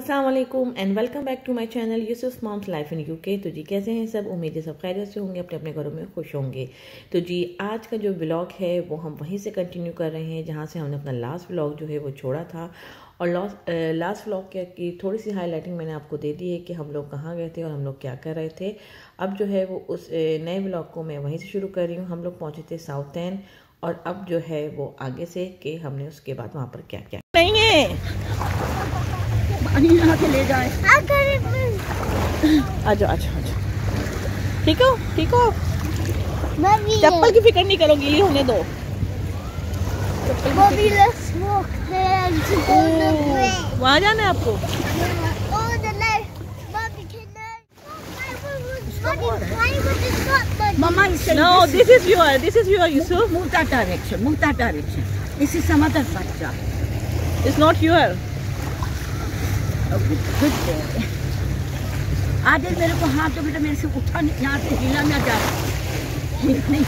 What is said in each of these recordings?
अस्सलाम वालेकुम and welcome back to my channel Yusuf mom's life in UK. तो जी कैसे हैं सब, उम्मीद है सब खैरियत से होंगे, अपने अपने घरों में खुश होंगे। तो जी आज का जो व्लॉग है वो हम वहीं से कंटिन्यू कर रहे हैं जहां से हमने अपना लास्ट व्लॉग जो है वो छोड़ा था। और लास्ट व्लॉग की थोड़ी सी हाईलाइटिंग मैंने आपको दे दी है कि हम लोग कहाँ गए थे और हम लोग क्या कर रहे थे। अब जो है वो उस नए व्लॉग को मैं वहीं से शुरू कर रही हूँ। हम लोग पहुँचे थे साउथ एंड और अब जो है वो आगे से कि हमने उसके बाद वहाँ पर क्या क्या नहीं है के ले जाए। आजो आजो आजो, ठीक हो ठीक हो। चप्पल की फिक्र नहीं करो, गीली होने दो। वहाँ जाना है आपको। Mama is saying No, this is your Yusuf. Move that direction. This is some other bachcha. It's not your. Good boy. आज मेरे को हाथ तो बेटा मेरे से उठा नहीं, यहाँ से हिला ना जा। नहीं,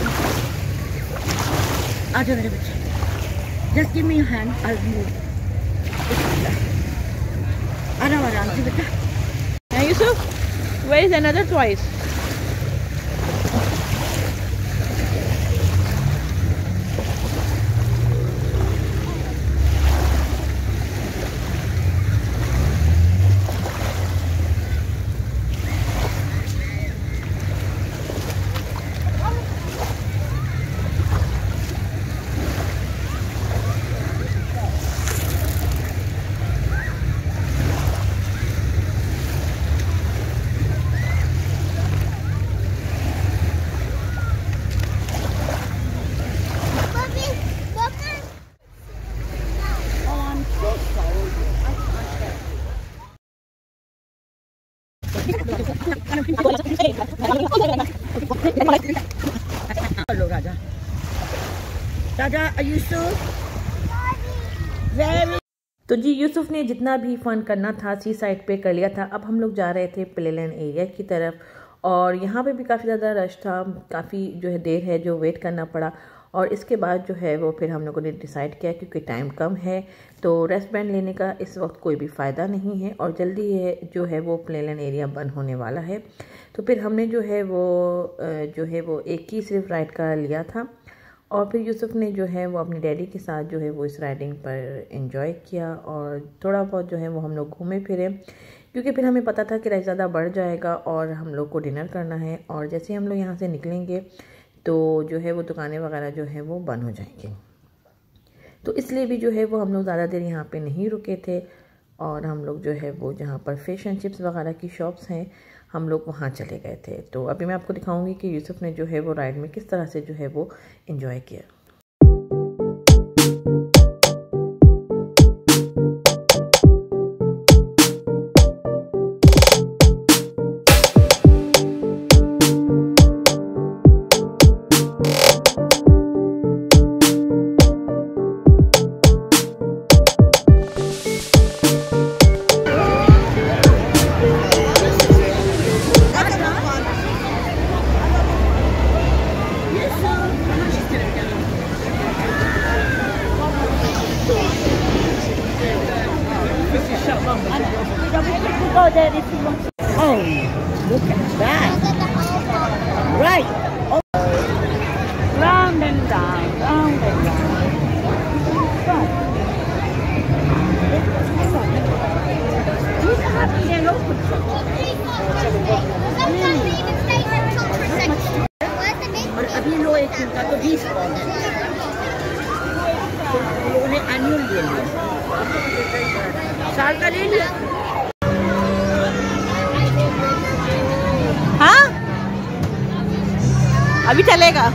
आ जाओ मेरे बच्चे। Just give me your hand, I'll move. आराम से बेटा। Hey Yusuf, where is another toys? तो जी यूसुफ ने जितना भी फन करना था सी साइड पे कर लिया था। अब हम लोग जा रहे थे प्लेलैंड एरिया की तरफ और यहाँ पे भी काफ़ी ज़्यादा रश था, काफ़ी जो है देर है जो वेट करना पड़ा। और इसके बाद जो है वो फिर हम लोगों ने डिसाइड किया क्योंकि टाइम कम है तो रेस्ट बैंड लेने का इस वक्त कोई भी फ़ायदा नहीं है और जल्दी है जो है वो प्लेलैंड एरिया बंद होने वाला है। तो फिर हमने जो है वो एक ही सिर्फ राइड का लिया था और फिर यूसुफ ने जो है वो अपने डैडी के साथ जो है वो इस राइडिंग पर एंजॉय किया और थोड़ा बहुत जो है वो हम लोग घूमे फिरे क्योंकि फिर हमें पता था कि रश ज़्यादा बढ़ जाएगा और हम लोग को डिनर करना है। और जैसे हम लोग यहाँ से निकलेंगे तो जो है वो दुकानें वगैरह जो है वो बंद हो जाएंगी, तो इसलिए भी जो है वो हम लोग ज़्यादा देर यहाँ पे नहीं रुके थे और हम लोग जो है वो जहाँ पर फिश एंड चिप्स वगैरह की शॉप्स हैं हम लोग वहाँ चले गए थे। तो अभी मैं आपको दिखाऊंगी कि यूसुफ ने जो है वो राइड में किस तरह से जो है वो एंजॉय किया। Oh, look at that. Right. Oh. Round and down. These are happy they're open. और अभी लो एक दिन का तो 20 पाउंड है। लोगों ने एनुअल ले लिया, साल का ले लिया। हाँ अभी चलेगा।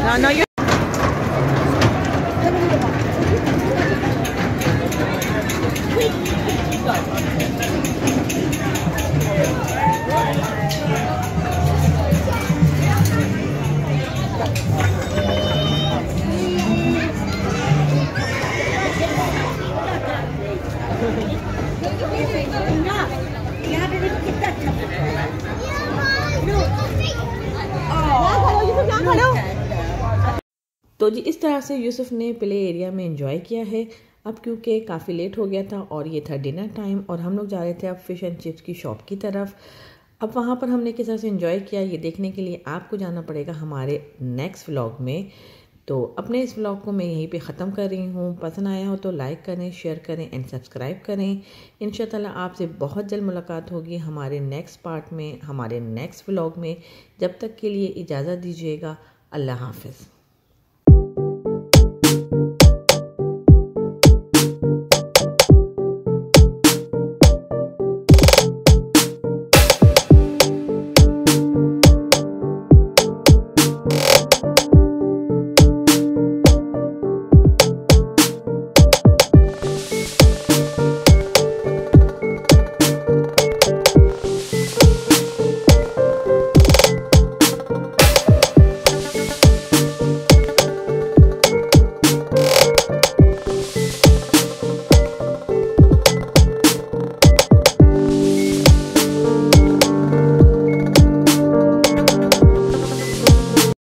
No, you. तो जी इस तरह से यूसुफ ने प्ले एरिया में एंजॉय किया है। अब क्योंकि काफ़ी लेट हो गया था और ये था डिनर टाइम और हम लोग जा रहे थे अब फ़िश एंड चिप्स की शॉप की तरफ। अब वहाँ पर हमने किस तरह से एंजॉय किया ये देखने के लिए आपको जाना पड़ेगा हमारे नेक्स्ट व्लॉग में। तो अपने इस व्लॉग को मैं यहीं पे ख़त्म कर रही हूँ। पसंद आया हो तो लाइक करें, शेयर करें एंड सब्सक्राइब करें। इंशाअल्लाह आपसे बहुत जल्द मुलाकात होगी हमारे नेक्स्ट पार्ट में, हमारे नेक्स्ट व्लॉग में। जब तक के लिए इजाज़त दीजिएगा। अल्लाह हाफ़िज़।